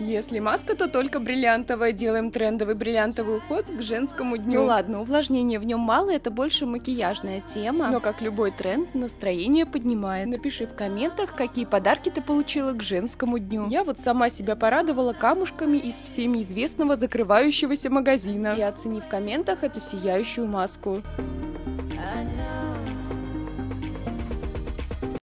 Если маска, то только бриллиантовая. Делаем трендовый бриллиантовый уход к женскому дню. Ну ладно, увлажнения в нем мало, это больше макияжная тема. Но как любой тренд, настроение поднимает. Напиши в комментах, какие подарки ты получила к женскому дню. Я вот сама себя порадовала камушками из всеми известного закрывающегося магазина. И оцени в комментах эту сияющую маску.